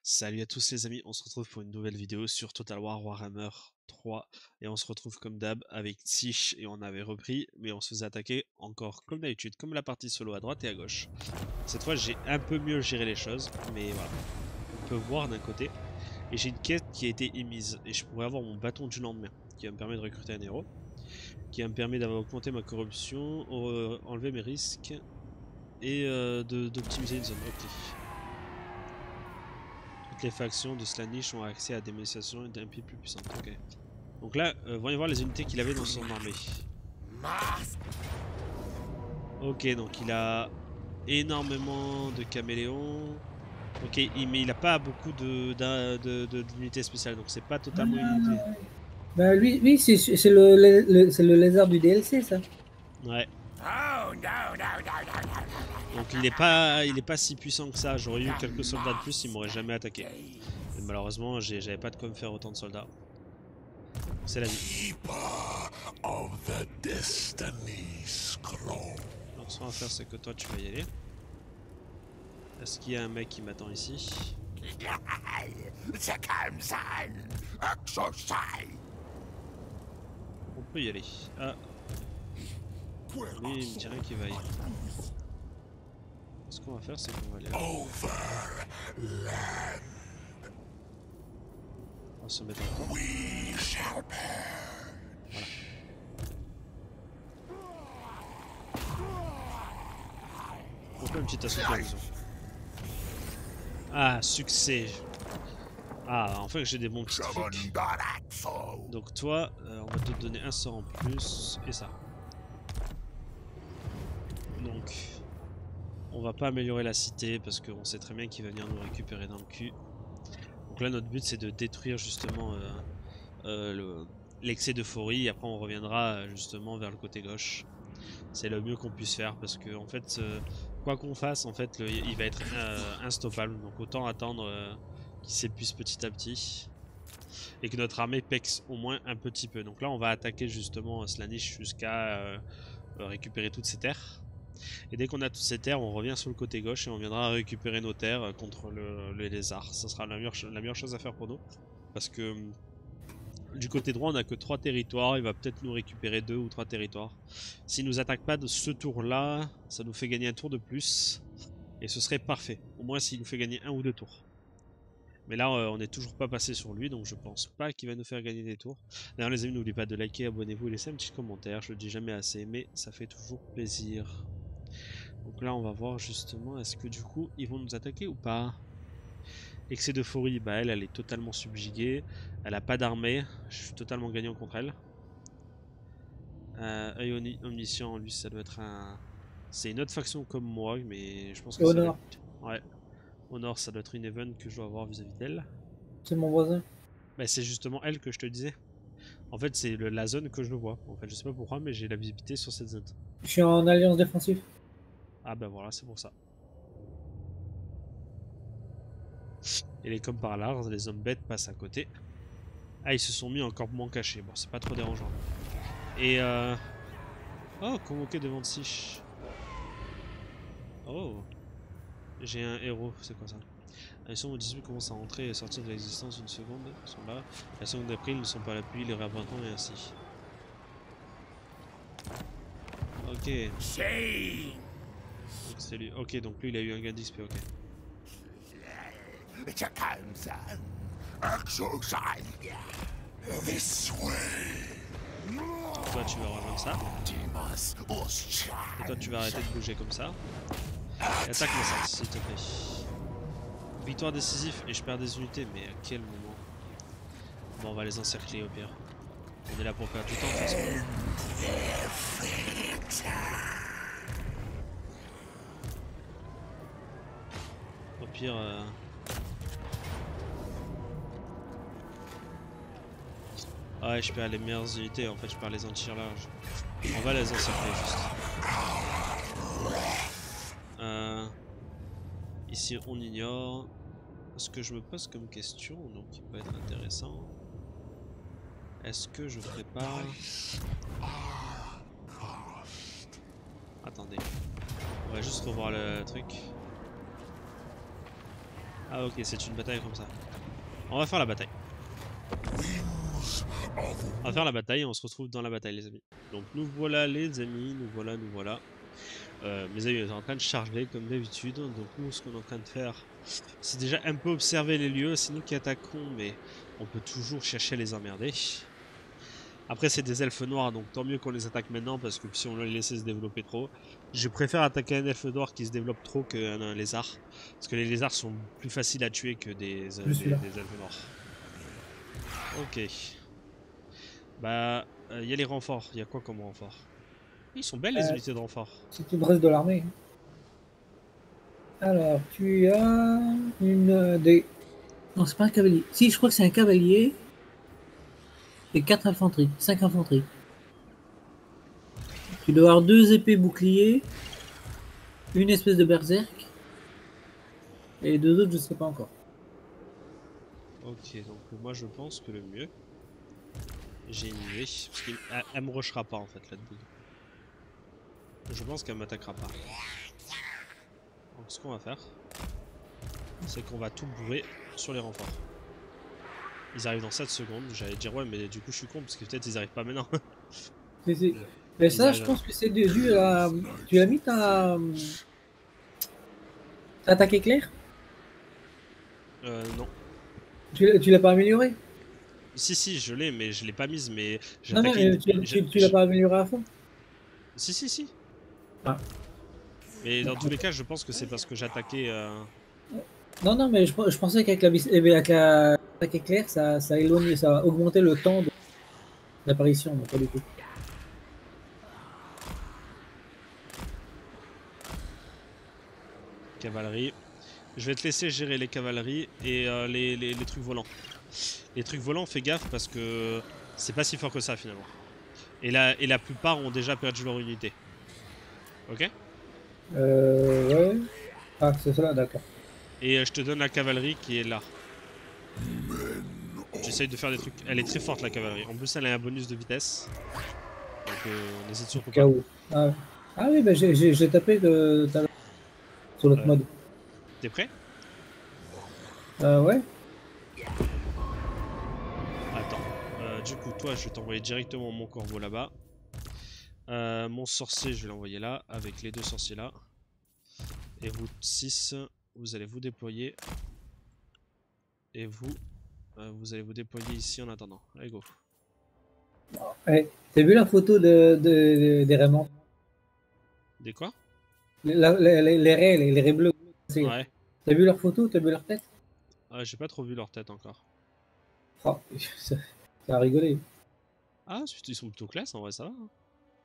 Salut à tous les amis, on se retrouve pour une nouvelle vidéo sur Total War Warhammer 3 et on se retrouve comme d'hab avec Tish et on avait repris mais on se faisait attaquer encore comme d'habitude, comme la partie solo à droite et à gauche. Cette fois j'ai un peu mieux géré les choses mais voilà, on peut voir d'un côté et j'ai une quête qui a été émise et je pourrais avoir mon bâton du lendemain qui va me permettre de recruter un héros, qui va me permettre d'augmenter ma corruption, enlever mes risques et d'optimiser une zone. Ok. Toutes les factions de Slaanesh ont accès à des manifestations d'un pied plus puissantes. Ok. Donc là, voyons voir les unités qu'il avait dans son armée. Ok, donc il a énormément de caméléons. Ok, mais il a pas beaucoup d'unités spéciales, donc c'est pas totalement une unité. Bah lui, oui, c'est c'est le lézard du DLC, ça. Ouais. Oh, no, no, no, no, no, no, Donc il est pas si puissant que ça. J'aurais eu quelques soldats de plus, il m'aurait jamais attaqué. Mais malheureusement, j'avais pas de quoi me faire autant de soldats. C'est la vie. of the Destiny Scroll. Donc ce qu'on va faire, c'est que toi tu vas y aller. Est-ce qu'il y a un mec qui m'attend ici? On peut y aller. Ah, lui il me dirait qu'il va y aller. Ce qu'on va faire, c'est qu'on va aller là. On va se mettre en camp. Voilà. On fait un petit assaut de la maison. Ah, succès. Ah, enfin que j'ai des bons petits trucs. Donc toi, on va te donner un sort en plus, et ça. Donc, on va pas améliorer la cité, parce qu'on sait très bien qu'il va venir nous récupérer dans le cul. Donc là, notre but, c'est de détruire justement l'excès d'euphorie, et après on reviendra justement vers le côté gauche. C'est le mieux qu'on puisse faire, parce que en fait, quoi qu'on fasse, en fait, il va être instoppable. Donc autant attendre qu'il s'épuise petit à petit. Et que notre armée pexe au moins un petit peu. Donc là, on va attaquer justement Slaanesh jusqu'à récupérer toutes ces terres. Et dès qu'on a toutes ces terres, on revient sur le côté gauche et on viendra récupérer nos terres contre le lézard. Ça sera la meilleure chose à faire pour nous. Parce que du côté droit, on n'a que 3 territoires. Il va peut-être nous récupérer 2 ou 3 territoires. S'il nous attaque pas de ce tour-là, ça nous fait gagner un tour de plus. Et ce serait parfait. Au moins s'il nous fait gagner 1 ou 2 tours. Mais là, on n'est toujours pas passé sur lui, donc je pense pas qu'il va nous faire gagner des tours. D'ailleurs, les amis, n'oubliez pas de liker, abonnez-vous et laissez un petit commentaire. Je le dis jamais assez, mais ça fait toujours plaisir. Donc là, on va voir justement, est-ce que du coup, ils vont nous attaquer ou pas? Excès d'euphorie, bah elle est totalement subjuguée. Elle a pas d'armée. Je suis totalement gagnant contre elle. Œil omniscient, lui, ça doit être un... C'est une autre faction comme moi, mais je pense que Et au ça doit nord, être... Ouais. Au nord, ça doit être une event que je dois avoir vis-à-vis d'elle. c'est mon voisin. Bah, c'est justement elle que je te disais. En fait, c'est la zone que je vois. En fait, je sais pas pourquoi, mais j'ai la visibilité sur cette zone. Je suis en alliance défensive. Ah bah voilà, c'est pour ça. Et les comme par là, les hommes bêtes passent à côté. Ah, ils se sont mis en campement caché. Bon, c'est pas trop dérangeant. Et oh, convoqué devant Sich. Oh, j'ai un héros, c'est quoi ça? Les sons disputes commencent à entrer et sortir de l'existence une seconde. Ils sont là. La seconde d'après, ils ne sont pas là puis les réapprendront et ainsi. Ok. Donc c'est lui. Ok, donc lui il a eu un gain d'XP, ok. Toi tu vas rejoindre ça. Et toi tu vas arrêter de bouger comme ça. Et attaque-moi ça, s'il te plaît. Victoire décisive et je perds des unités, mais à quel moment? Bon, on va les encercler au pire. On est là pour perdre du temps de toute façon. Au pire... Ouais, je perds les meilleures unités, en fait je perds les anti-larges. On va les encercler juste. Ici on ignore. Ce que je me pose comme question, donc qui peut être intéressant. Est-ce que je ferais pas... Attendez. On va juste revoir le truc. Ah ok, c'est une bataille comme ça. On va faire la bataille. On va faire la bataille et on se retrouve dans la bataille les amis. Donc nous voilà les amis, nous voilà, nous voilà. Mes amis sont en train de charger comme d'habitude. Donc nous ce qu'on est en train de faire, c'est déjà un peu observer les lieux. C'est nous qui attaquons mais on peut toujours chercher à les emmerder. Après c'est des elfes noirs donc tant mieux qu'on les attaque maintenant parce que si on les laissait se développer trop. Je préfère attaquer un elfe noir qui se développe trop qu'un lézard. Parce que les lézards sont plus faciles à tuer que des elfes noirs. Ok. Bah, il y a les renforts. Il y a quoi comme renfort? Ils sont belles les unités de renfort. C'est tout le reste de l'armée. Alors, tu as une des... Non, c'est pas un cavalier. Si, je crois que c'est un cavalier. Et 4 infanteries, 5 infanteries. Tu dois avoir 2 épées boucliers, une espèce de berserk, et 2 autres, je sais pas encore. Ok, donc moi je pense que le mieux, j'ai une idée, parce qu'elle me rushera pas en fait là-dedans. Je pense qu'elle m'attaquera pas. Donc ce qu'on va faire, c'est qu'on va tout bourrer sur les renforts. Ils arrivent dans 7 secondes, j'allais dire ouais mais du coup je suis con parce que peut-être ils arrivent pas maintenant. Mais ça, je pense que c'est dû à... Tu as mis ta attaque éclair? Non. Tu l'as pas amélioré? Si, je l'ai, mais je l'ai pas mise, mais j'ai Non, non, attaqué tu l'as pas amélioré à fond? Si. Ah. Mais dans tous les cas, je pense que c'est parce que j'attaquais... Non, mais je pensais qu'avec la attaque éclair, ça éloigne, ça augmentait le temps d'apparition, mais pas du tout. Cavalerie. Je vais te laisser gérer les cavaleries et les trucs volants. Les trucs volants, fais gaffe parce que c'est pas si fort que ça finalement. Et la plupart ont déjà perdu leur unité. Ok? Ouais. Ah, c'est cela, d'accord. Et je te donne la cavalerie qui est là. J'essaye de faire des trucs. Elle est très forte la cavalerie. En plus, elle a un bonus de vitesse. Donc on n'hésite surtout pas. KO. Ah oui, bah j'ai tapé sur l'autre mode. T'es prêt? Ouais. Attends. Du coup, toi, je vais t'envoyer directement mon corbeau là-bas. Mon sorcier, je vais l'envoyer là, avec les 2 sorciers là. Et vous 6, vous allez vous déployer. Et vous, vous allez vous déployer ici en attendant. Allez, go. Ouais. T'as vu la photo des Raymond? Des quoi? Les raies, les raies bleues. Ouais. T'as vu leur photo? T'as vu leur tête? J'ai pas trop vu leur tête encore. Oh, ça a rigolé. Ah, ils sont plutôt classe, en vrai, ça va. Hein.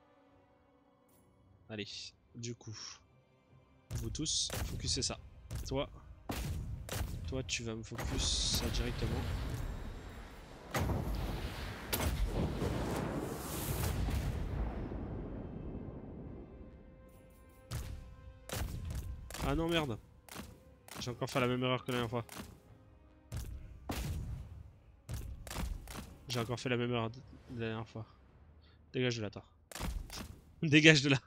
Allez, du coup, vous tous, focusez ça. Toi, tu vas me focus ça directement. Ah non, merde. J'ai encore fait la même erreur que la dernière fois. J'ai encore fait la même erreur de la dernière fois. Dégage de là, toi. Dégage de là.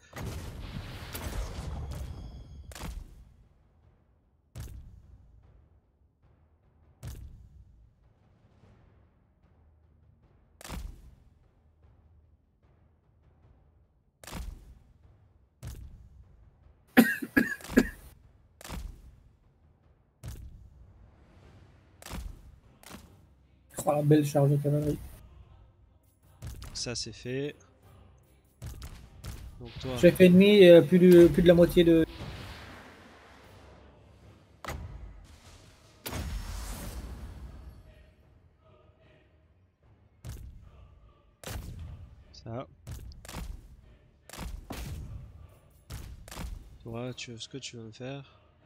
Oh, la belle charge de cavalerie. Ça, c'est fait. Donc toi... Chef ennemi, plus de la moitié de... Ça. Toi, tu veux ce que tu veux me faire.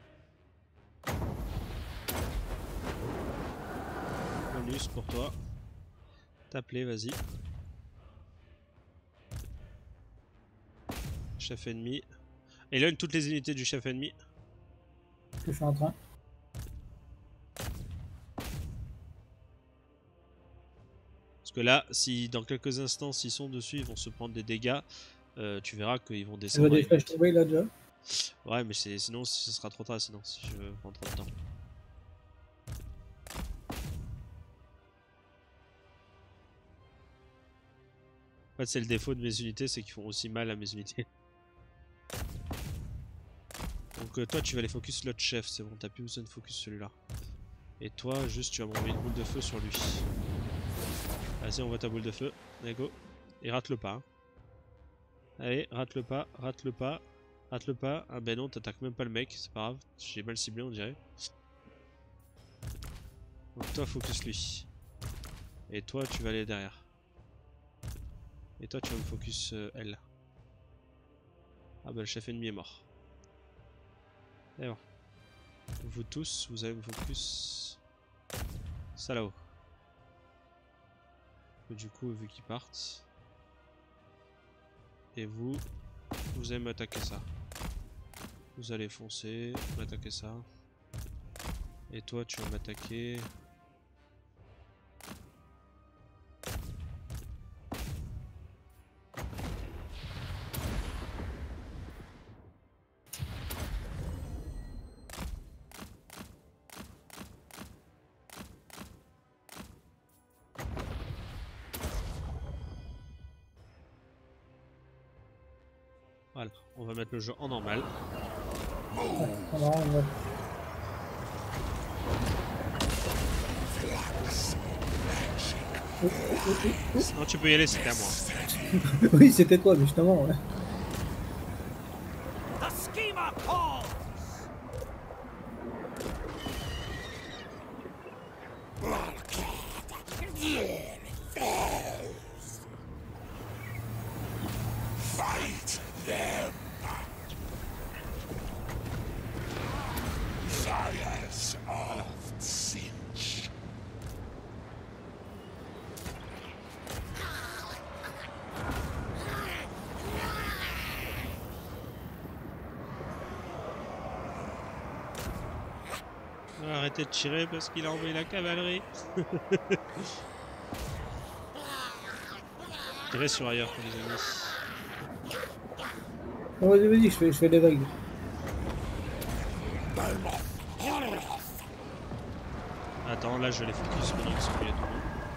Bonus pour toi. T'appeler, vas-y. Chef ennemi. Éloigne toutes les unités du chef ennemi. Je suis en train. Parce que là, si dans quelques instants, s'ils sont dessus, ils vont se prendre des dégâts. Tu verras qu'ils vont Tu descendre. vois des flèches tomber là déjà? Ouais, mais sinon, ce sera trop tard sinon, si je veux prendre trop de temps. En fait, c'est le défaut de mes unités, c'est qu'ils font aussi mal à mes unités. Donc toi, tu vas aller focus l'autre chef, c'est bon, t'as plus besoin de focus celui-là. Et toi, juste, tu vas m'envoyer une boule de feu sur lui. Vas-y, on voit ta boule de feu. Allez, go. Et rate-le pas. Hein. Allez, rate-le pas, rate-le pas, rate-le pas. Ah ben non, t'attaques même pas le mec, c'est pas grave. J'ai mal ciblé, on dirait. Donc toi, focus lui. Et toi, tu vas aller derrière. Et toi, tu vas me focus elle. Ah bah le chef ennemi est mort. Et bon. Vous tous, vous allez me focus ça là-haut. Du coup, vu qu'ils partent. Et vous, vous allez m'attaquer ça. Vous allez foncer, m'attaquer ça. Et toi, tu vas m'attaquer. Voilà, on va mettre le jeu en normal. Non, tu peux y aller, c'était à moi. Oui, c'était toi, justement. Ouais. The schemer calls! Fight them! Fires of Sinch. Arrêtez de tirer parce qu'il a envoyé la cavalerie. Tirez sur ailleurs pour les amis. Oh, vas-y, je fais des vagues. Attends, là je vais les focus pendant qu'ils sont mis à tout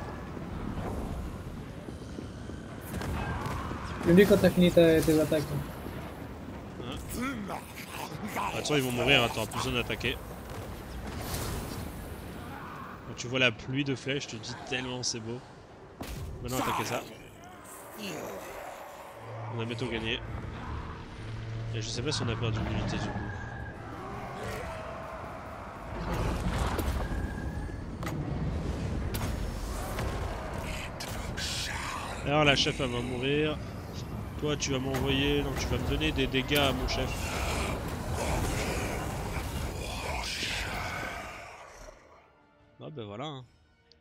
le monde. Je me dis quand t'as fini tes attaques. Hein. Attends, ils vont mourir, attends, plus besoin d'attaquer. Quand tu vois la pluie de flèches, je te dis tellement c'est beau. Maintenant attaquez ça. On a bientôt gagné. Et je sais pas si on a perdu une unité du coup. Alors la chef elle va mourir. Toi tu vas m'envoyer, donc tu vas me donner des dégâts à mon chef. Ah ben voilà. Hein.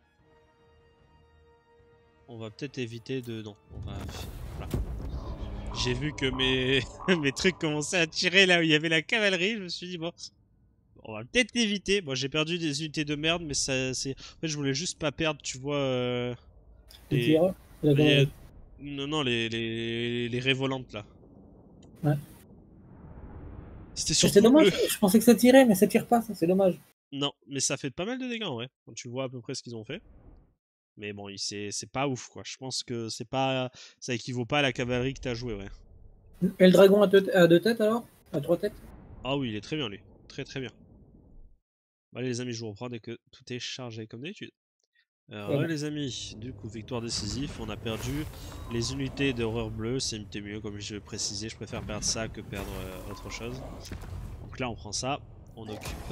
On va peut-être éviter de... Non, on va... Voilà. J'ai vu que mes... mes trucs commençaient à tirer là où il y avait la cavalerie. Je me suis dit bon... On va peut-être éviter. Bon j'ai perdu des unités de merde mais ça c'est... En fait je voulais juste pas perdre, tu vois... Les tireurs. Non, les révolantes là. Ouais. C'était surtout... C'est dommage, je pensais que ça tirait, mais ça tire pas, ça c'est dommage. Non, mais ça fait pas mal de dégâts en vrai, quand tu vois à peu près ce qu'ils ont fait. Mais bon, c'est pas ouf quoi. Je pense que c'est pas... Ça équivaut pas à la cavalerie que t'as joué, ouais. Et le dragon à deux têtes alors? À trois têtes? Ah oui, il est très bien lui. Très très bien. Bon, allez les amis, je vous reprends dès que tout est chargé comme d'habitude. Alors Ouais. les amis, du coup victoire décisive, on a perdu les unités d'horreur bleue, c'était mieux comme je l'ai précisé, je préfère perdre ça que perdre autre chose. Donc là on prend ça, on occupe.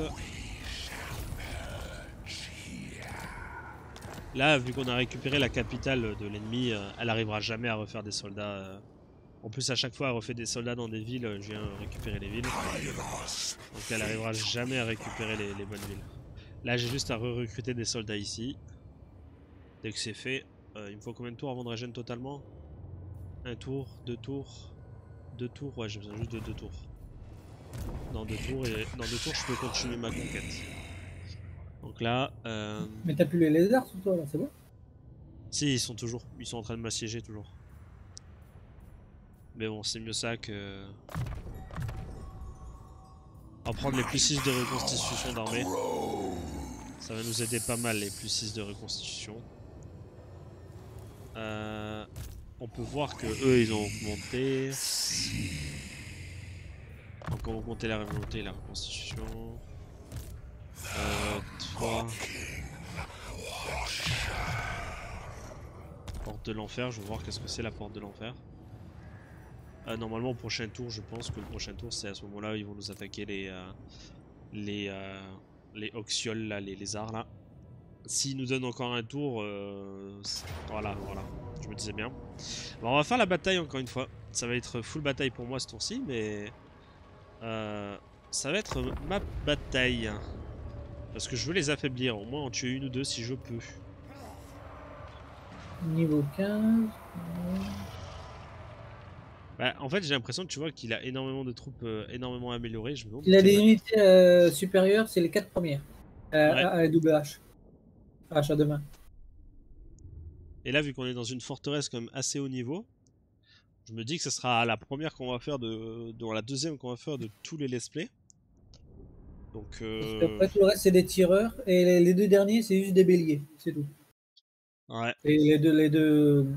Là vu qu'on a récupéré la capitale de l'ennemi, elle arrivera jamais à refaire des soldats. En plus à chaque fois elle refait des soldats dans des villes, je viens récupérer les villes. Donc elle arrivera jamais à récupérer les bonnes villes. Là j'ai juste à recruter des soldats ici. Dès que c'est fait, il me faut combien de tours avant de régène totalement? Un tour, deux tours, deux tours, ouais j'ai besoin juste de deux tours. Dans deux tours, et dans deux tours je peux continuer ma conquête. Donc là... Mais t'as plus les lézards sous toi là, c'est bon? Si, ils sont en train de m'assiéger toujours. Mais bon, c'est mieux ça que... On va prendre les plus 6 de reconstitution d'armée. Ça va nous aider pas mal les plus 6 de reconstitution. On peut voir que eux ils ont augmenté. Donc on va augmenter la révolté et la reconstitution. 3. Porte de l'enfer, je vais voir qu'est-ce que c'est la porte de l'enfer. Normalement au prochain tour, je pense que le prochain tour c'est à ce moment-là ils vont nous attaquer les oxioles là, les lézards là. S'ils nous donnent encore un tour, voilà, je me disais bien. Alors on va faire la bataille encore une fois. Ça va être full bataille pour moi ce tour-ci, mais ça va être ma bataille. Parce que je veux les affaiblir, au moins en tuer une ou deux si je peux. Niveau 15. Bah, en fait j'ai l'impression que tu vois qu'il a énormément de troupes énormément améliorées. Je me demande Il a des quelle- unités supérieures, c'est les 4 premières. Ouais. À double H. H à deux mains. Et là vu qu'on est dans une forteresse quand même assez haut niveau, je me dis que ce sera la première qu'on va faire dans la deuxième qu'on va faire de tous les let's play. Donc Parce qu'après tout le reste c'est des tireurs et les deux derniers c'est juste des béliers, c'est tout. ouais. Et les deux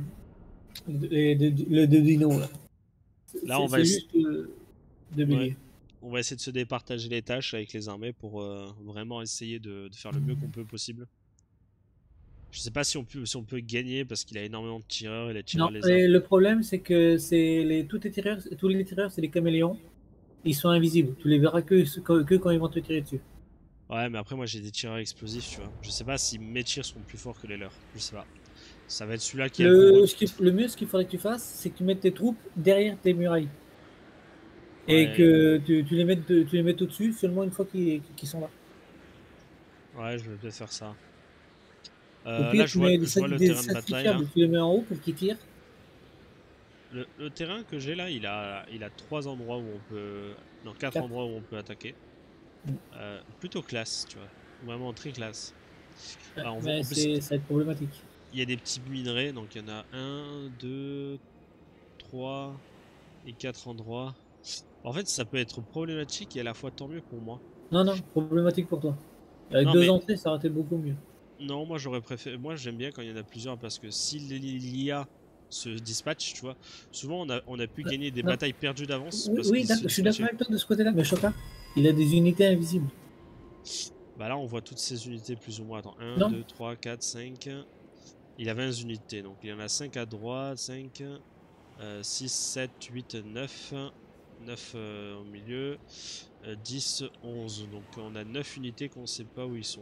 dinos là. Là on va C'est essayer. juste deux béliers. Ouais. On va essayer de se départager les tâches avec les armées pour vraiment essayer de faire le mieux qu'on peut possible. Je sais pas si on peut gagner parce qu'il a énormément de tireurs et les tireurs Non, lézards. et le problème c'est que tous les tireurs c'est des caméléons. Ils sont invisibles, tu les verras que quand ils vont te tirer dessus. Ouais, mais après moi j'ai des tireurs explosifs, tu vois. Je sais pas si mes tirs seront plus forts que les leurs. Je sais pas. Ça va être celui-là qui a le plus Le mieux, ce qu'il faudrait que tu fasses, c'est que tu mettes tes troupes derrière tes murailles. Ouais. Et que tu les mettes au-dessus seulement une fois qu'ils sont là. Ouais, je vais peut-être faire ça. Au pire, Là je tu vois mets le des terrain de bataille. Là. sacrifiables, tu les mets en haut pour qu'ils tirent. Le terrain que j'ai là, il a 3 endroits où on peut... Non, 4 Quatre. endroits où on peut attaquer. Plutôt classe, tu vois. Vraiment très classe. Alors, on voit, Mais en plus, ça va être problématique. il y a des petits minerais, donc il y en a 1, 2, 3 et 4 endroits. En fait, ça peut être problématique et à la fois tant mieux pour moi. Non, problématique pour toi. Avec Non, deux mais- entrées, ça aurait été beaucoup mieux. Non, moi j'aurais préféré. Moi j'aime bien quand il y en a plusieurs parce que si l'IA se dispatch, tu vois, souvent on a pu gagner des non. batailles perdues d'avance. Oui, parce oui, qu'ils d'accord, se je suis d'accord dispatchaient. avec toi de ce côté-là, mais Chopin, il a des unités invisibles. Bah là, on voit toutes ces unités plus ou moins. Attends, 1, Non. 2, 3, 4, 5. Il a 20 unités, donc il y en a 5 à droite, 5, 6, 7, 8, 9. 9 au milieu, 10, 11. Donc on a 9 unités qu'on sait pas où ils sont.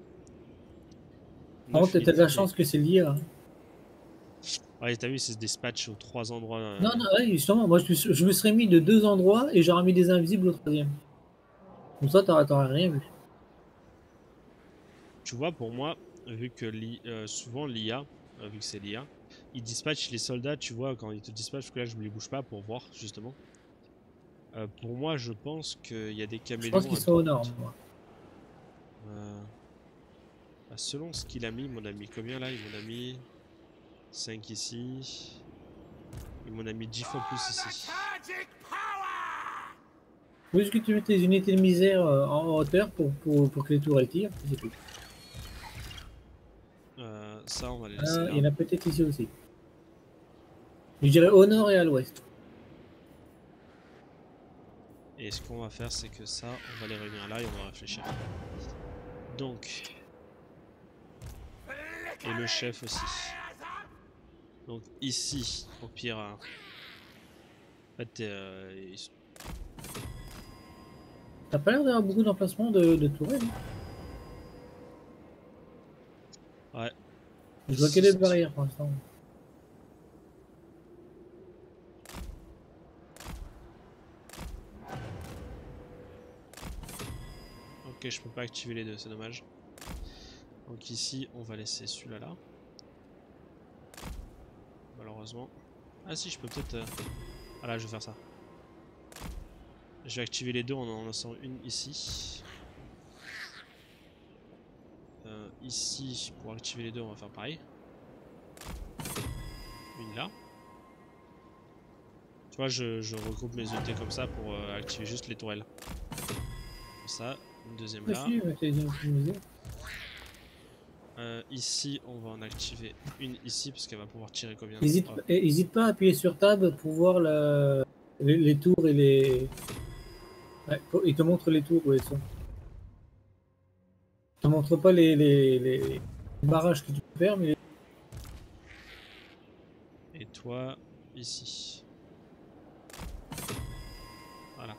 Par contre, t'as de la chance que c'est lié. Hein. Ouais, t'as vu, c'est ce dispatch aux 3 endroits. Non, ouais, justement, moi je me serais mis de 2 endroits et j'aurais mis des invisibles au troisième. Comme ça, t'aurais rien vu. Tu vois, pour moi, vu que souvent l'IA, vu que c'est l'IA, il dispatche les soldats, tu vois, quand il te dispatche, parce que là je me les bouge pas pour voir, justement. Pour moi, je pense qu'il y a des Je caméléons. pense qu'ils sont aux normes, moi. Bah, selon ce qu'il a mis, mon ami, combien là? Il m'en a mis 5 ici. Il m'en a mis 10 fois plus ici. Magic power! Faut juste que tu mets tes unités de misère en hauteur pour que les tours elles tirent, c'est tout. Ça, on va les laisser Il y en là. a peut-être ici aussi. Je dirais au nord et à l'ouest. Et ce qu'on va faire, c'est que ça, on va les réunir là et on va réfléchir. Donc, et le chef aussi. Donc ici, au pire, en fait, T'as pas l'air d'avoir beaucoup d'emplacements de tourelles. Hein. ouais. Je vois qu'il y a des barrières pour l'instant. Ok, je peux pas activer les deux, c'est dommage. Donc ici, on va laisser celui-là là. Malheureusement. Ah si, je peux peut-être... Ah là, je vais faire ça. Je vais activer les deux en lançant une ici. Ici, pour activer les deux, on va faire pareil. Une là. Tu vois, je regroupe mes unités comme ça pour activer juste les tourelles. Comme ça, une deuxième là. Aussi, avec les unités de misère. Ici, on va en activer une ici parce qu'elle va pouvoir tirer combien? Hésite pas à appuyer sur Tab pour voir les tours et les. Ouais, il te montre les tours où elles sont. Il te montre pas les barrages que tu peux faire, mais. Et toi, ici. Voilà.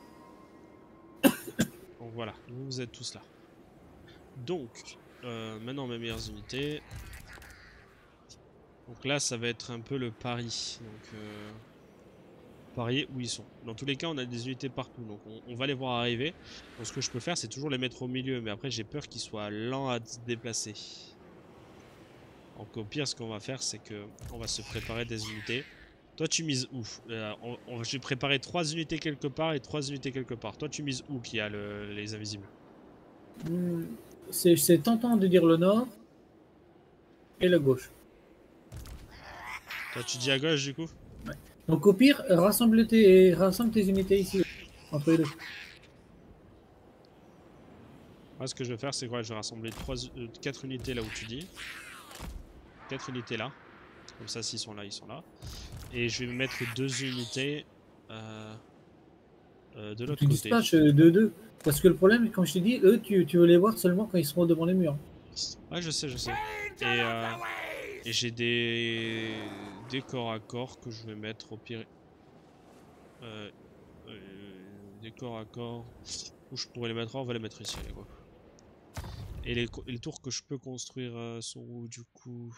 Donc voilà, vous êtes tous là. Donc, maintenant mes meilleures unités. Donc là, ça va être un peu le pari. Donc, parier où ils sont. Dans tous les cas, on a des unités partout, donc on va les voir arriver. Donc ce que je peux faire, c'est toujours les mettre au milieu, mais après j'ai peur qu'ils soient lents à se déplacer. Donc au pire, ce qu'on va faire, c'est que on va se préparer des unités. Toi, tu mises où? Je vais préparer 3 unités quelque part et 3 unités quelque part. Toi, tu mises où qui a les invisibles? C'est tentant de dire le nord et la gauche. Toi, tu dis à gauche du coup? Ouais. Donc au pire, rassemble tes unités ici, entre les deux. Moi, ce que je vais faire, c'est quoi? Je vais rassembler 4 unités là où tu dis. 4 unités là. Comme ça, s'ils sont là, ils sont là. Et je vais mettre 2 unités de l'autre Tu côté. dispatches 2-2. Parce que le problème, comme je t'ai dit, eux, tu veux les voir seulement quand ils seront devant les murs. Ouais, je sais. Danger of the ways! Et j'ai des corps à corps que je vais mettre au pire. Des corps à corps. Où je pourrais les mettre? On va les mettre ici, allez, quoi. Et les tours que je peux construire sont où du coup?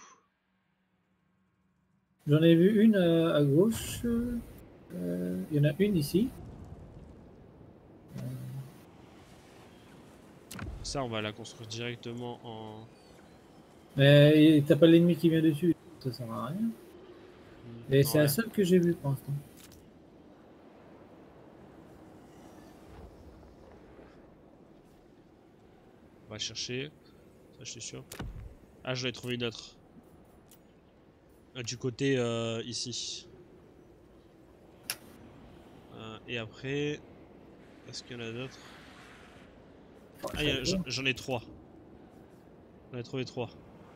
J'en ai vu une à gauche. Il y en a une ici. Ça, on va la construire directement en. Mais t'as pas l'ennemi qui vient dessus. Ça sert à rien. Et c'est Ouais. la seule que j'ai vue pour l'instant. On va chercher. Ça, je suis sûr. Ah, je vais trouver une autre. Du côté ici. Et après. Est-ce qu'il y en a d'autres? Ah, j'en ai 3. J'en ai trouvé 3.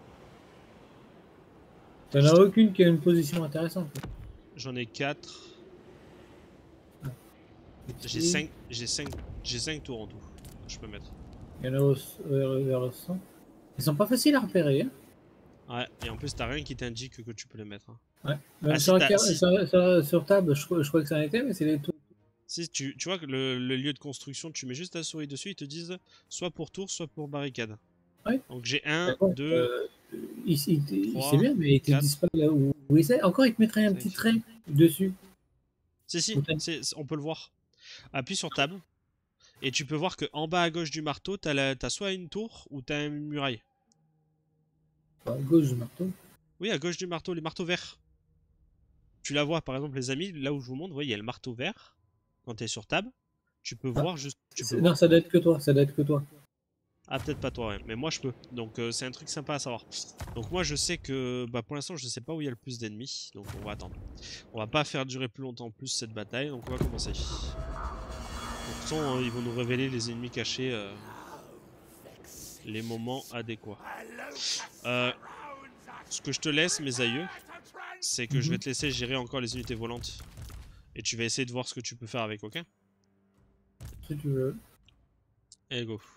T'en as aucune qui a une position intéressante. J'en ai 4. Ah. J'ai 5 tours en tout. Que je peux mettre. Il y en a vers le centre. Ils sont pas faciles à repérer. Hein. Ouais, et en plus, t'as rien qui t'indique que tu peux les mettre. Hein. Ouais. Même Ah, sur, si sur table, je crois que ça en était, mais c'est les tours. Si tu vois que le lieu de construction, tu mets juste ta souris dessus, ils te disent soit pour tour, soit pour barricade. Ouais. Donc j'ai 1, Bon, 2, c'est bien, mais ils te 4. disent pas là où ils sont. Encore, ils te mettraient un petit trait dessus. Si, on peut le voir. Appuie sur table. Et tu peux voir que en bas à gauche du marteau, t'as soit une tour ou t'as une muraille. À gauche du marteau. Oui, à gauche du marteau, les marteaux verts. Tu la vois, par exemple, les amis, là où je vous montre, vous voyez, il y a le marteau vert. Quand t'es sur table, tu peux voir juste. Non, ça doit être que toi. Ça doit être que toi. Ah, peut-être pas toi, ouais. Mais moi je peux. Donc c'est un truc sympa à savoir. Donc moi je sais que pour l'instant je sais pas où il y a le plus d'ennemis. Donc on va attendre. On va pas faire durer plus longtemps plus cette bataille. Donc on va commencer. De toute façon ils vont nous révéler les ennemis cachés. Les moments adéquats. Ce que je te laisse mes aïeux, c'est que je vais te laisser gérer encore les unités volantes. Et tu vas essayer de voir ce que tu peux faire avec, ok? Si tu veux. Et go.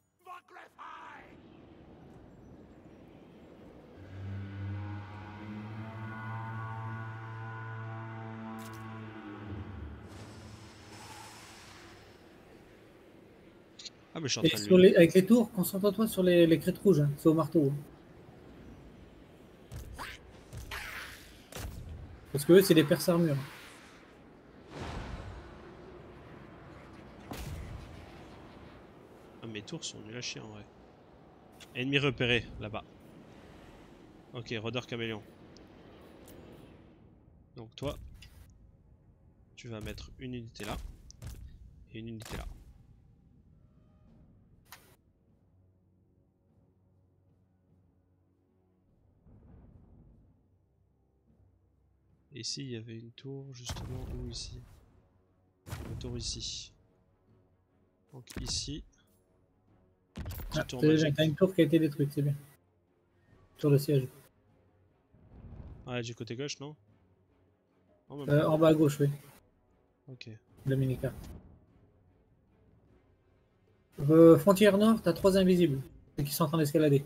Ah mais je suis en Et train de sur avec les tours, concentre-toi sur les crêtes rouges. Hein. C'est au marteau. Hein. Parce que eux, c'est des perces armures. Ah mes tours sont nuls à chier en vrai. Ennemi repéré là-bas. Ok, rôdeur caméléon. Donc toi, tu vas mettre une unité là et une unité là. Et ici, il y avait une tour justement où ici. Une tour ici. Donc ici. Ah, t'as une tour qui a été détruite, c'est bien. sur le siège. Ouais, du côté gauche, non? En même temps. En bas à gauche, oui, Ok. la mini-carte. Frontière nord, t'as 3 invisibles qui sont en train d'escalader.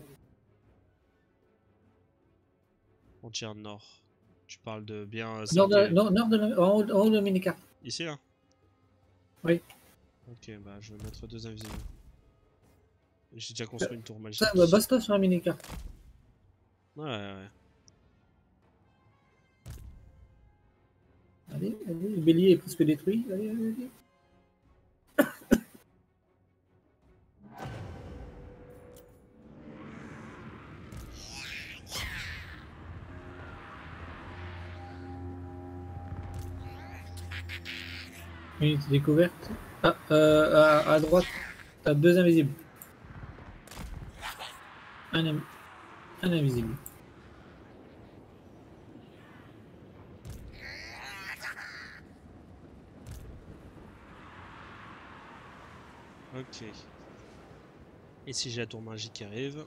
Frontière nord. Tu parles de bien Nord celle de, qui est... nord, nord de la- en haut de la mini-carte. Ici, là? Oui. Ok, bah je vais mettre 2 invisibles. J'ai déjà construit une tour magique. Ça, bah, basta sur la mini-carte. Ouais, ouais. Allez, allez, le bélier est presque détruit. Allez, allez, allez. Unité découverte. Ah, à droite, t'as 2 invisibles. Un invisible. Ok. Et si j'ai la tour magique qui arrive.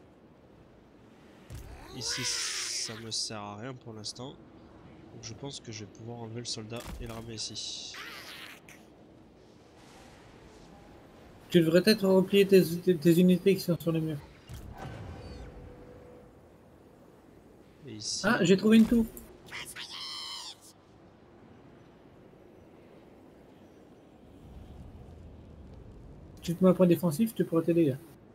Ici, ça me sert à rien pour l'instant. Donc je pense que je vais pouvoir enlever le soldat et le ramener ici. Tu devrais peut-être replier tes unités qui sont sur le mur. Et ici... Ah, j'ai trouvé une tour. Tu te mets un point défensif, tu pourras t'aider.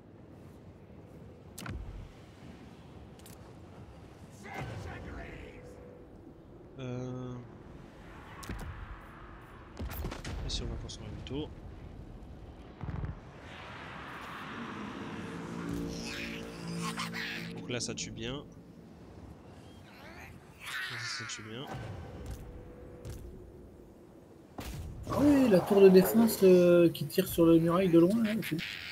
Ici on va construire une tour. Donc là ça tue bien. Là, ça tue bien. Ah oui, la tour de défense qui tire sur le muraille de loin. Là,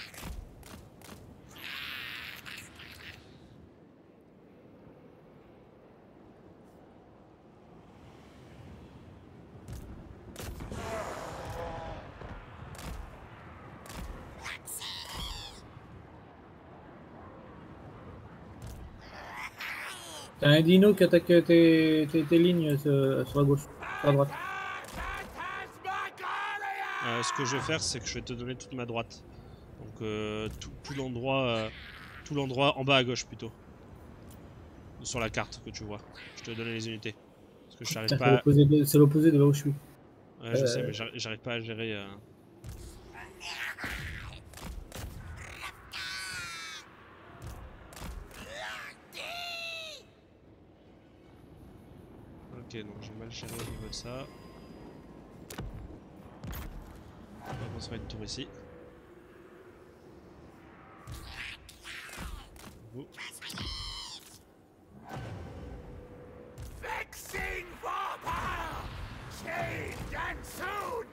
t'as un dino qui attaque tes lignes sur la gauche, sur la droite. Ce que je vais faire c'est que je vais te donner toute ma droite. Donc tout l'endroit en bas à gauche plutôt. Sur la carte que tu vois. Je te donne les unités. Parce que je n'arrive pas... C'est l'opposé de là où je suis. Ouais, je sais, mais j'arrive pas à gérer... Ok, donc j'ai mal géré au niveau de ça. On va construire une tour ici. Vous. Fixing for power! Change and soon!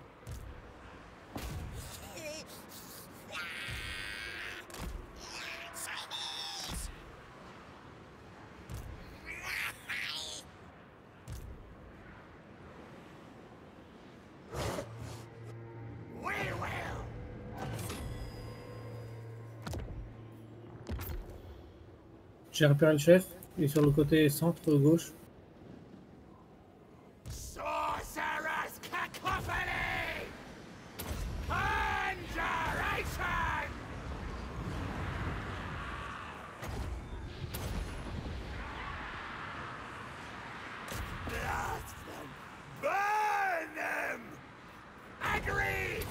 We will! J'ai repéré le chef, il est sur le côté centre gauche. Sorcerer's cacophony! Conjuration! Blast them! Burn them! Agreed!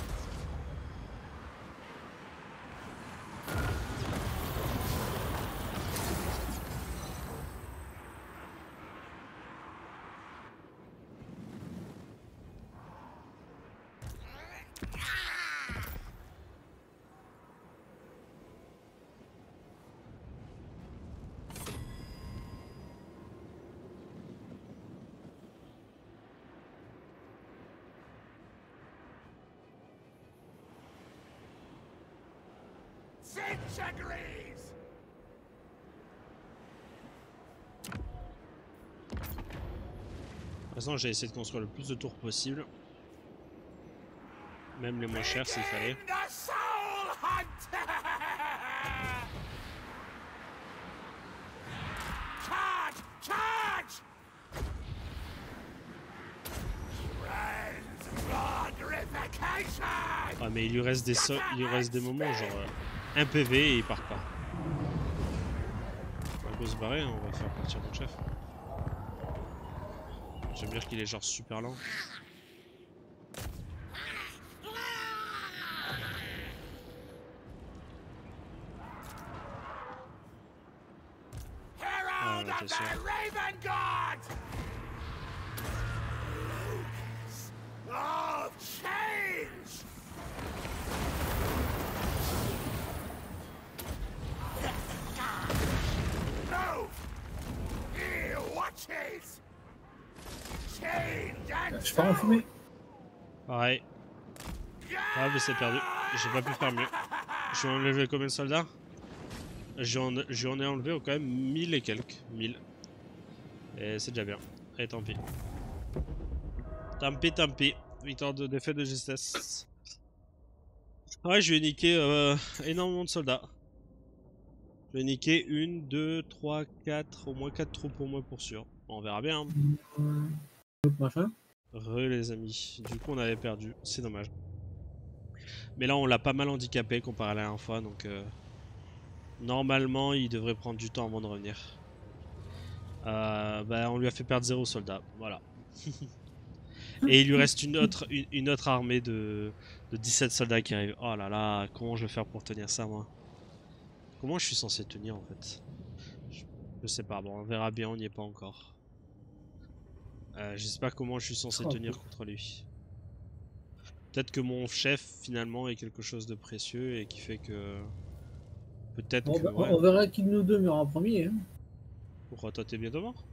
Cinch agrees! Pour l'instant, j'ai essayé de construire le plus de tours possible. Même les moins chères s'il fallait. Begin the Soul Hunter! Ouais, mais il lui reste des moments, genre 1 PV et il part pas. On va se barrer, hein, on va faire partir mon chef. J'aime bien qu'il est genre super lent. Ah, Herald of attention. the Raven God! Of change! Move! He watches! Chained and Je pars en fumée. Pareil. Ah, mais c'est perdu. J'ai pas pu faire mieux. Je vais enlever combien de soldats? J'en ai enlevé quand même 1000 et quelques. 1000. Et c'est déjà bien. Et tant pis. Tant pis, tant pis. Victoire de défaite de justesse. Ouais, je vais niquer énormément de soldats. Je vais niquer 1, 2, 3, 4, au moins 4 troupes pour moi pour sûr. Bon, on verra bien. Machin. Les amis. Du coup, on avait perdu. C'est dommage. Mais là, on l'a pas mal handicapé comparé à la dernière fois. Donc, normalement, il devrait prendre du temps avant de revenir. Bah, on lui a fait perdre 0 soldats. Voilà. Et il lui reste une autre armée de 17 soldats qui arrivent. Oh là là, comment je vais faire pour tenir ça, moi? Comment je suis censé tenir, en fait? Je sais pas. Bon, on verra bien, on n'y est pas encore. Je sais pas comment je suis censé tenir contre lui. Peut-être que mon chef, finalement, est quelque chose de précieux et qui fait que... Peut-être Bon, que... bah, Ouais. on verra qui de nous deux meurt en premier. Hein. Pourquoi toi, t'es bientôt mort?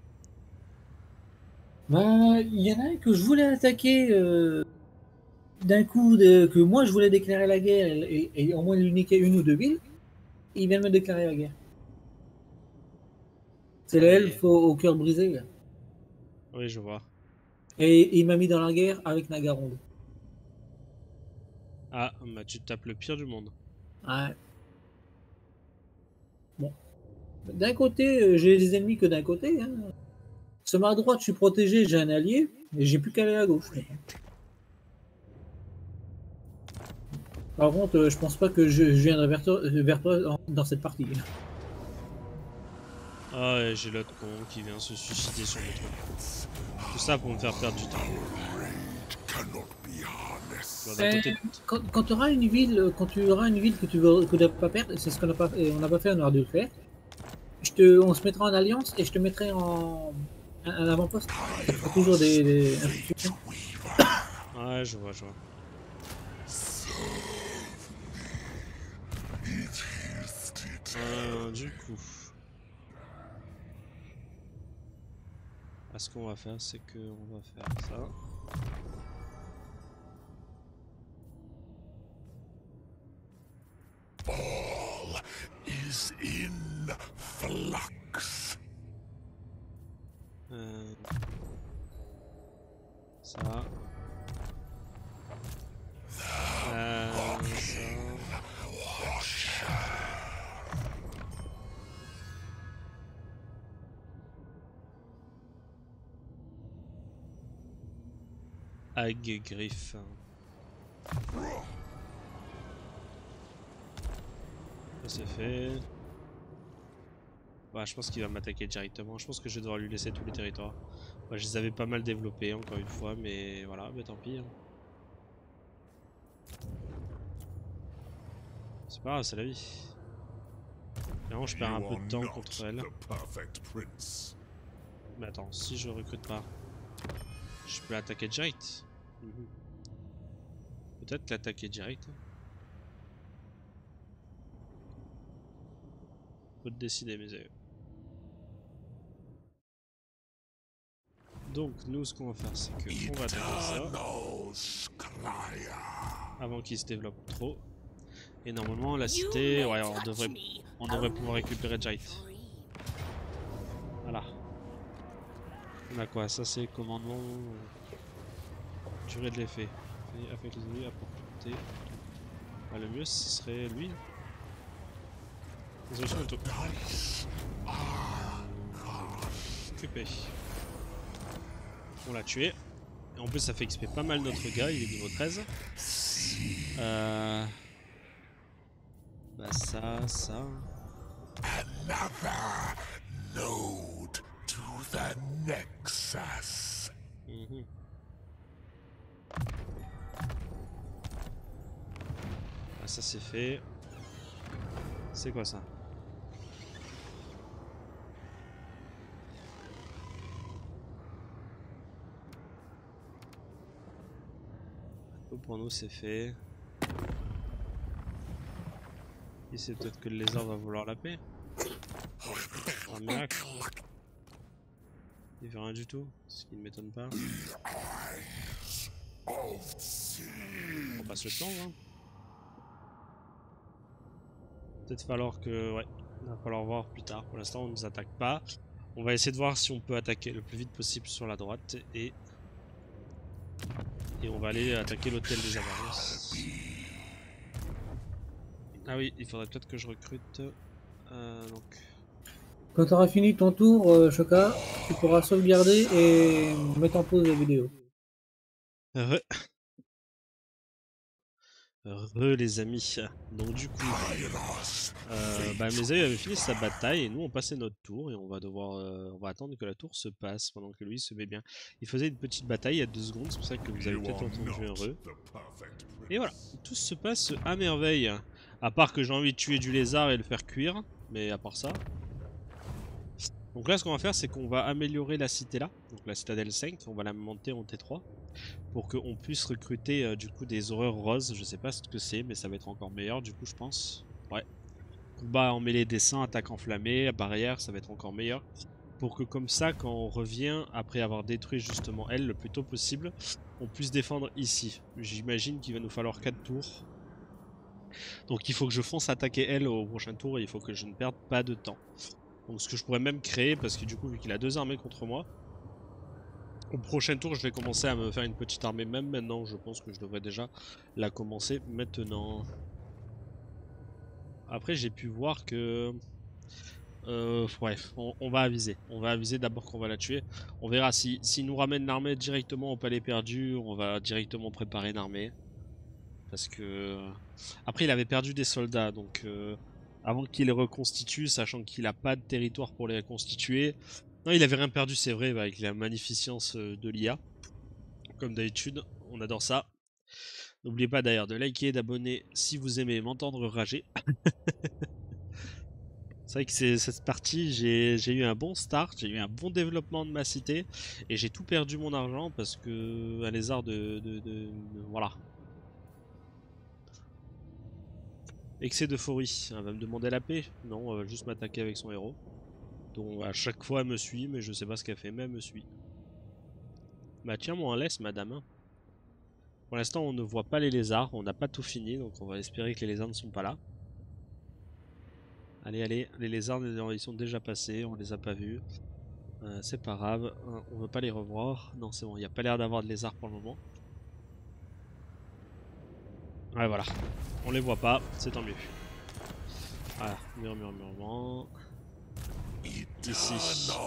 Bah, il y en a un que je voulais attaquer d'un coup, que moi je voulais déclarer la guerre et au moins lui niquer une ou deux villes. Et il vient de me déclarer la guerre. C'est l'elfe au cœur brisé. Là. Oui, je vois. Et il m'a mis dans la guerre avec Nagaronde. Ah, bah tu te tapes le pire du monde. Ouais. Bon. D'un côté, j'ai des ennemis que d'un côté. Hein. Sur ma droite, je suis protégé, j'ai un allié, et j'ai plus qu'à aller à gauche. Par contre, je pense pas que je viendrai vers toi dans cette partie. Ah, et j'ai l'autre con qui vient se suicider sur mes trucs. Tout ça pour me faire perdre du temps. Bah, d'un côté... Quand tu auras une ville, que tu ne dois pas perdre, c'est ce qu'on n'a pas, on n'a pas fait, on aura dû le faire. On se mettra en alliance et je te mettrai en avant-poste. Ça fera toujours des institutions. Ouais, je vois, je vois. Du coup... Ce qu'on va faire, c'est que on va faire ça. All is in flux. Ça. Griffe. Ça c'est fait. Bah, je pense qu'il va m'attaquer directement. Je pense que je vais devoir lui laisser tous les territoires. Bah, je les avais pas mal développés encore une fois, mais voilà, mais tant pis. Hein. C'est pas grave, c'est la vie. Maintenant, je perds un peu de temps contre elle. Mais attends, si je recrute pas, je peux attaquer direct. Peut-être l'attaquer direct. Faut te décider, mes amis. Donc, nous, ce qu'on va faire, c'est que on va attaquer ça avant qu'il se développe trop. Et normalement, la cité, ouais, on devrait pouvoir récupérer direct. Voilà. On a quoi? Ça, c'est commandement. Durée de l'effet. Avec les ennemis à portée. Ah, le mieux, ce serait lui. Résolution auto. Occupé. On l'a tué. Et en plus, ça fait XP pas mal notre gars, il est niveau 13. Bah ça. Another node to the Nexus. Mhm. Ah, ça c'est fait. C'est quoi ça? Pour nous c'est fait. Et c'est peut-être que le lézard va vouloir la paix. Un miracle. Il fait rien du tout, ce qui ne m'étonne pas. On passe le temps, hein. Peut-être falloir que... Ouais, il va falloir voir plus tard. Pour l'instant on ne nous attaque pas. On va essayer de voir si on peut attaquer le plus vite possible sur la droite et on va aller attaquer l'hôtel des avalanches. Ah oui, il faudrait peut-être que je recrute. Donc... Quand tu auras fini ton tour, Choka, tu pourras sauvegarder et mettre en pause la vidéo. Re les amis. Donc du coup, mes amis avaient fini sa bataille et nous on passait notre tour et on va devoir, on va attendre que la tour se passe pendant que lui se met bien. Il faisait une petite bataille il y a 2 secondes, c'est pour ça que vous avez peut-être entendu un re. Et voilà, tout se passe à merveille. À part que j'ai envie de tuer du lézard et le faire cuire, mais à part ça. Donc là ce qu'on va faire c'est qu'on va améliorer la cité là, donc la citadelle 5, on va la monter en T3. Pour qu'on puisse recruter du coup des horreurs roses, je sais pas ce que c'est mais ça va être encore meilleur du coup je pense. Ouais. Combat en mêlée dessin, attaque enflammée, barrière, ça va être encore meilleur. Pour que comme ça quand on revient après avoir détruit justement elle le plus tôt possible, on puisse défendre ici. J'imagine qu'il va nous falloir 4 tours. Donc il faut que je fonce attaquer elle au prochain tour et il faut que je ne perde pas de temps. Donc ce que je pourrais même créer, parce que du coup vu qu'il a 2 armées contre moi, au prochain tour, je vais commencer à me faire une petite armée, même maintenant. Je pense que je devrais déjà la commencer maintenant. Après, j'ai pu voir que... bref, on va aviser. On va aviser d'abord qu'on va la tuer. On verra si nous ramène l'armée directement au palais perdu. On va directement préparer une armée. Parce que... Après, il avait perdu des soldats. Donc, avant qu'il les reconstitue, sachant qu'il n'a pas de territoire pour les reconstituer... Non, il avait rien perdu, c'est vrai, avec la magnificence de l'IA. Comme d'habitude, on adore ça. N'oubliez pas d'ailleurs de liker et d'abonner si vous aimez m'entendre rager. C'est vrai que cette partie, j'ai eu un bon start, j'ai eu un bon développement de ma cité, et j'ai tout perdu mon argent parce que un lézard voilà. Excès d'euphorie, elle va me demander la paix? Non, elle va juste m'attaquer avec son héros. Donc à chaque fois elle me suit, mais je sais pas ce qu'elle fait, mais elle me suit. Bah tiens, moi en laisse madame. Hein. Pour l'instant on ne voit pas les lézards, on n'a pas tout fini, donc on va espérer que les lézards ne sont pas là. Allez, allez, les lézards ils sont déjà passés, on les a pas vus. C'est pas grave, on veut pas les revoir. Non, c'est bon, il n'y a pas l'air d'avoir de lézards pour le moment. Ouais, voilà, on les voit pas, c'est tant mieux. Voilà, murmure. Ici.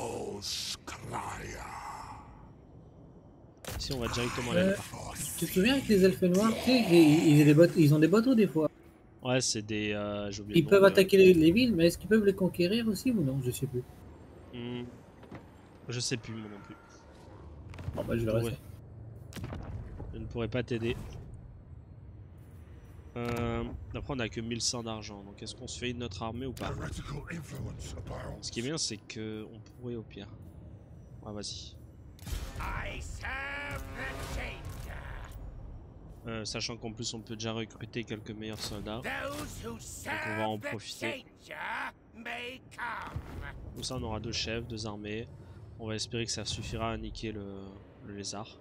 Ici, on va directement aller là-bas. Tu te souviens avec les elfes noirs, tu sais, ils ont des bateaux des fois. Ouais, c'est des... j'ai oublié Ils le nom, peuvent mais attaquer les villes, mais est-ce qu'ils peuvent les conquérir aussi ou non? Je sais plus. Je sais plus, moi non plus. Bon bah je verrai ça. Je ne pourrais pas t'aider. Après on a que 1100 d'argent, donc est-ce qu'on se fait notre armée ou pas? Ce qui est bien c'est que on pourrait au pire. Ah vas-y. Sachant qu'en plus on peut déjà recruter quelques meilleurs soldats. Donc on va en profiter. Comme ça on aura 2 chefs, 2 armées. On va espérer que ça suffira à niquer le lézard.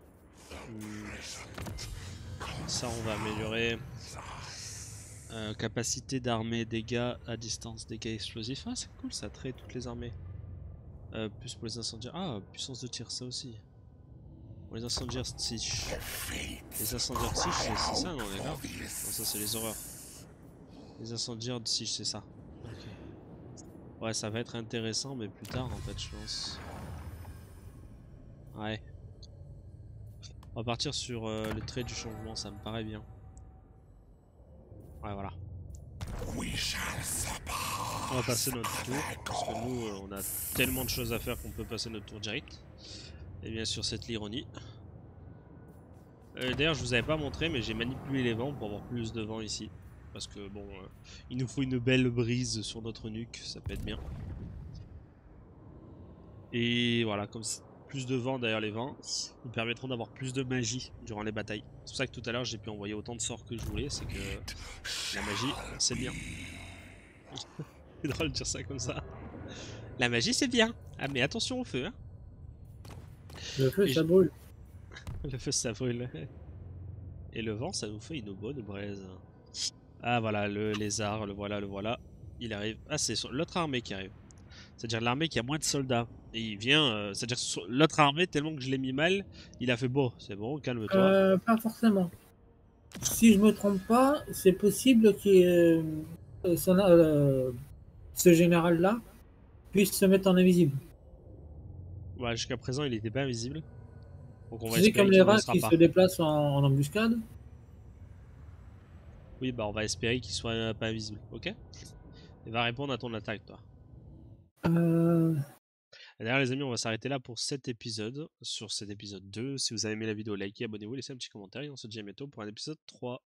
Ça on va améliorer. Capacité d'armée, dégâts à distance, dégâts explosifs. Ah c'est cool ça, traite toutes les armées. Plus pour les incendiaires. Ah, puissance de tir, ça aussi. Pour les incendiaires Stitch. Les incendiaires Stitch, c'est ça, non, d'accord? Non, ça c'est les horreurs. Les incendiaires Stitch, c'est ça. Ok. Ouais, ça va être intéressant, mais plus tard en fait, je pense. Ouais. On va partir sur le trait du changement, ça me paraît bien. Ouais, voilà. We shall surpass. On va passer notre tour, parce que nous, on a tellement de choses à faire qu'on peut passer notre tour direct. Et bien sûr, c'est l'ironie. D'ailleurs, je vous avais pas montré, mais j'ai manipulé les vents pour avoir plus de vent ici. Parce que bon, il nous faut une belle brise sur notre nuque, ça peut être bien. Et voilà, comme plus de vent derrière les vents nous permettront d'avoir plus de magie durant les batailles. C'est pour ça que tout à l'heure j'ai pu envoyer autant de sorts que je voulais, c'est que la magie, c'est bien. C'est drôle de dire ça comme ça. La magie, c'est bien. Ah, mais attention au feu, hein. Le feu, Et ça brûle. Le feu, ça brûle. Et le vent, ça nous fait une bonne braise. Ah, voilà, le lézard, le voilà, le voilà. Il arrive. Ah, c'est l'autre armée qui arrive. C'est-à-dire l'armée qui a moins de soldats. Et il vient, c'est-à-dire l'autre armée, tellement que je l'ai mis mal, il a fait bon, c'est bon, calme-toi. Pas forcément. Si je me trompe pas, c'est possible que ce général-là puisse se mettre en invisible. Ouais, jusqu'à présent, il était pas invisible. Donc on va Tu sais, espérer comme les qu'il ne le rats sera qui pas. se déplacent en embuscade. Oui, bah on va espérer qu'il soit pas invisible, ok? Il va répondre à ton attaque, toi. Euh, Et d'ailleurs, les amis, on va s'arrêter là pour cet épisode, sur cet épisode 2. Si vous avez aimé la vidéo, likez, abonnez-vous, laissez un petit commentaire et on se dit à bientôt pour un épisode 3.